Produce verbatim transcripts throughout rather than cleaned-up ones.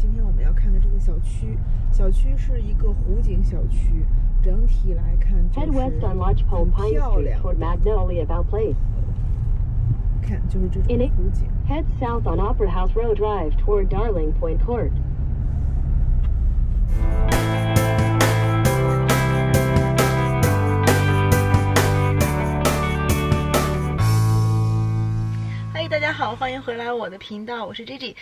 今天我们要看的这个小区，小区是一个湖景小区，整体来看就是很漂亮。看，就是这种湖景。 Head south on Opera House Road Drive toward Darling Point Court. 嗨，大家好，欢迎回来我的频道，我是 Gigi。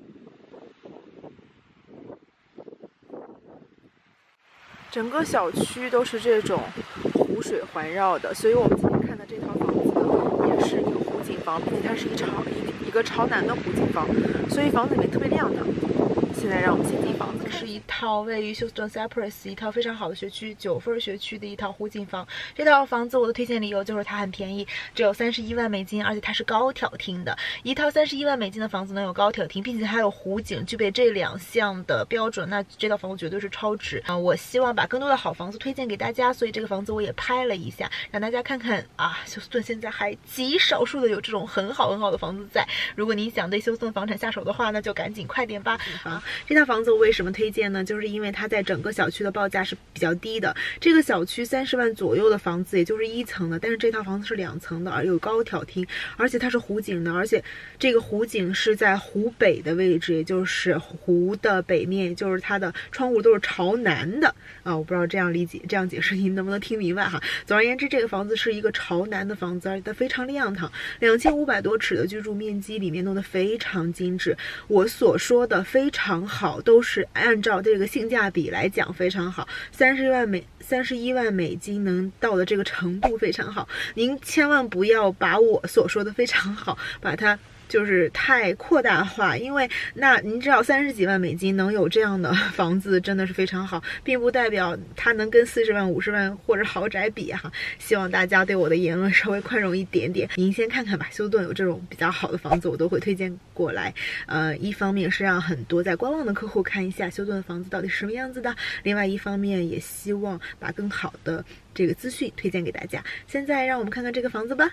整个小区都是这种湖水环绕的，所以我们今天看的这套房子呢，也是一个湖景房，并且它是一朝一一个朝南的湖景房，所以房子里面特别亮堂。现在让我们先进房子，是一套位于休斯顿 Cypress 一套非常好的学区，九分学区的一套湖景房。这套房子我的推荐理由就是它很便宜，只有三十一万美金，而且它是高挑厅的。一套三十一万美金的房子能有高挑厅，并且还有湖景，具备这两项的标准，那这套房子绝对是超值啊！我希望把更多的好房子推荐给大家，所以这个房子我也拍了一下，让大家看看啊，休斯顿现在还极少数的有这种很好很好的房子在。如果你想对休斯顿房产下手的话，那就赶紧快点吧！啊，这套房子我为什么推荐呢？就是因为它在整个小区的报价是比较低的。这个小区三十万左右的房子，也就是一层的，但是这套房子是两层的，而有高挑厅，而且它是湖景的，而且这个湖景是在湖北的位置，也就是湖的北面，也就是它的窗户都是朝南的啊。我不知道这样理解、这样解释您能不能听明白哈？总而言之，这个房子是一个朝南的房子，而且它非常亮堂，两千五百多尺的居住面积，里面弄得非常精致。我所说的非常好，都是按照这个性价比来讲非常好，三十万美三十一万美金能到的这个程度非常好。您千万不要把我所说的非常好，把它就是太扩大化，因为那您知道三十几万美金能有这样的房子真的是非常好，并不代表它能跟四十万、五十万或者豪宅比哈。希望大家对我的言论稍微宽容一点点。您先看看吧，休斯顿有这种比较好的房子，我都会推荐过来。呃，一方面是让很多在观望的客户看一下休斯顿的房子到底是什么样子的，另外一方面也希望把更好的这个资讯推荐给大家。现在让我们看看这个房子吧。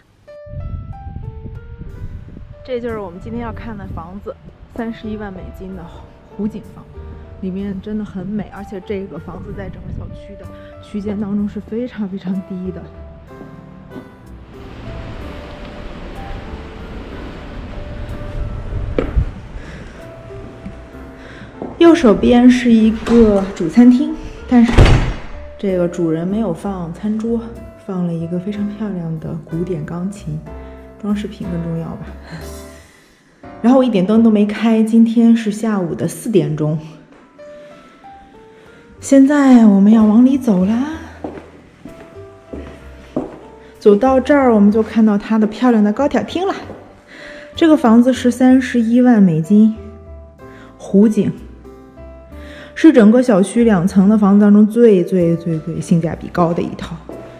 这就是我们今天要看的房子，三十一万美金的湖景房，里面真的很美，而且这个房子在整个小区的区间当中是非常非常低的。右手边是一个主餐厅，但是这个主人没有放餐桌，放了一个非常漂亮的古典钢琴。装饰品更重要吧。然后我一点灯都没开，今天是下午的四点钟。现在我们要往里走啦。走到这儿，我们就看到它的漂亮的高挑厅了。这个房子是三十一万美金，湖景，是整个小区两层的房子当中最最最最性价比高的一套。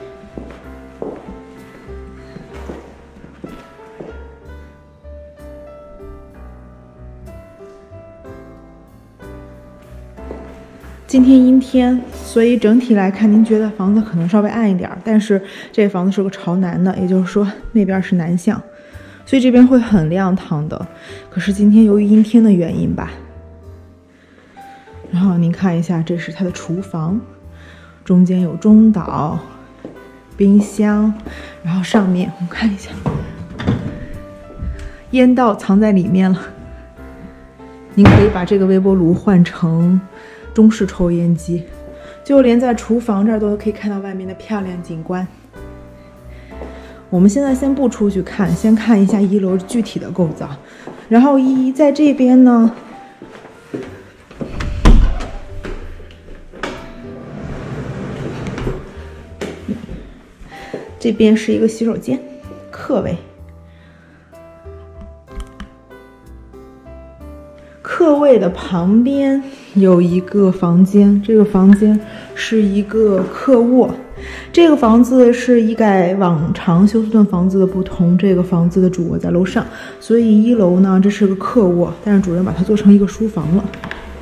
今天阴天，所以整体来看，您觉得房子可能稍微暗一点，但是这房子是个朝南的，也就是说那边是南向，所以这边会很亮堂的。可是今天由于阴天的原因吧，然后您看一下，这是它的厨房，中间有中岛、冰箱，然后上面我们看一下，烟道藏在里面了。您可以把这个微波炉换成中式抽烟机，就连在厨房这儿都可以看到外面的漂亮景观。我们现在先不出去看，先看一下一楼具体的构造。然后一在这边呢，这边是一个洗手间，客卫。客卫的旁边有一个房间，这个房间是一个客卧。这个房子是一改往常休斯顿房子的不同，这个房子的主卧在楼上，所以一楼呢这是个客卧，但是主人把它做成一个书房了。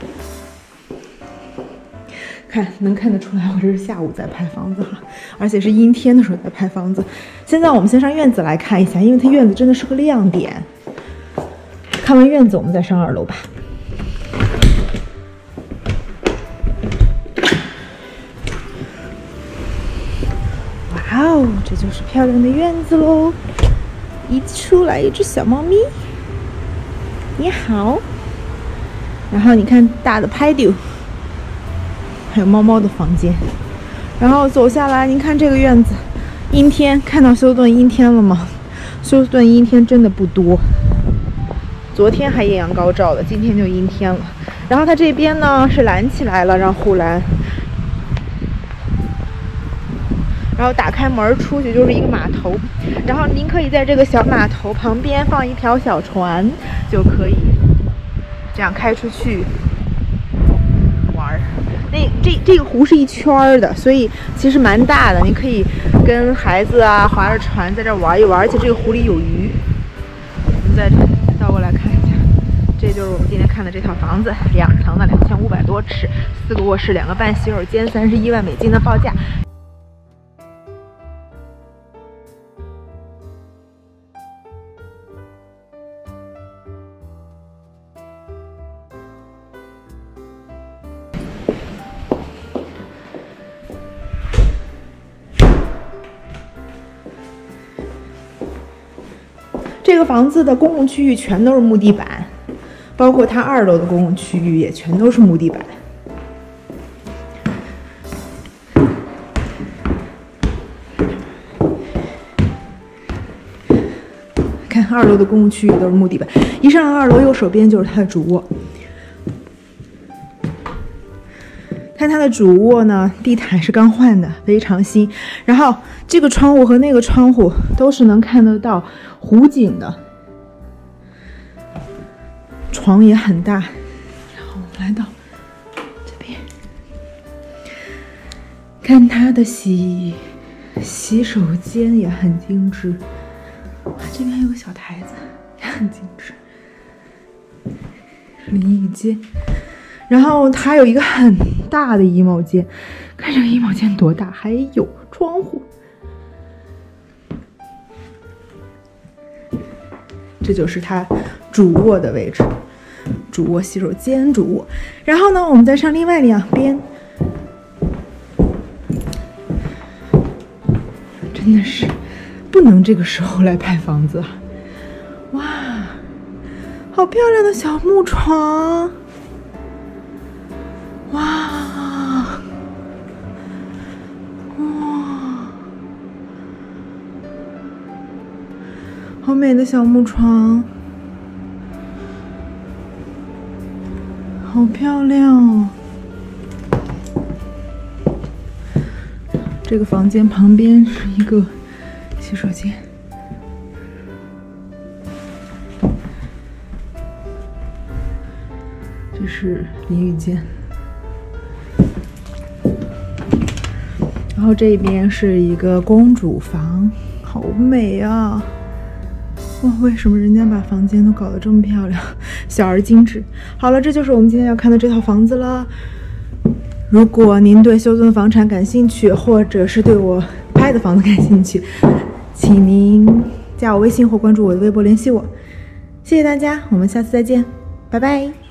看，能看得出来，我这是下午在拍房子了，而且是阴天的时候在拍房子。现在我们先上院子来看一下，因为它院子真的是个亮点。看完院子，我们再上二楼吧。 这就是漂亮的院子喽。一出来一只小猫咪，你好。然后你看大的patio，还有猫猫的房间。然后走下来，您看这个院子，阴天，看到休斯顿阴天了吗？休斯顿阴天真的不多，昨天还艳阳高照的，今天就阴天了。然后它这边呢是拦起来了，让护栏。然后打开门出去就是一个码头，然后您可以在这个小码头旁边放一条小船，就可以这样开出去玩。那这这个湖是一圈的，所以其实蛮大的，你可以跟孩子啊划着船在这玩一玩，而且这个湖里有鱼。我们再倒过来看一下，这就是我们今天看的这套房子，两层的，两千五百多尺，四个卧室，两个半洗手间，三十一万美金的报价。这个房子的公共区域全都是木地板，包括它二楼的公共区域也全都是木地板。看二楼的公共区域都是木地板，一上二楼右手边就是它的主卧。看它的主卧呢，地毯是刚换的，非常新。然后这个窗户和那个窗户都是能看得到湖景的，床也很大。然后我们来到这边，看它的洗洗手间也很精致。哇，这边还有个小台子，也很精致。淋浴间。然后它有一个很大的衣帽间，看这个衣帽间多大，还有窗户。这就是它主卧的位置，主卧、洗手间、主卧。然后呢，我们再上另外两边，真的是不能这个时候来拍房子啊！哇，好漂亮的小木床！哇，哇，好美的小木床，好漂亮哦！这个房间旁边是一个洗手间，这是淋浴间。然后这边是一个公主房，好美啊！哇，为什么人家把房间都搞得这么漂亮，小而精致？好了，这就是我们今天要看的这套房子了。如果您对休斯顿房产感兴趣，或者是对我拍的房子感兴趣，请您加我微信或关注我的微博联系我。谢谢大家，我们下次再见，拜拜。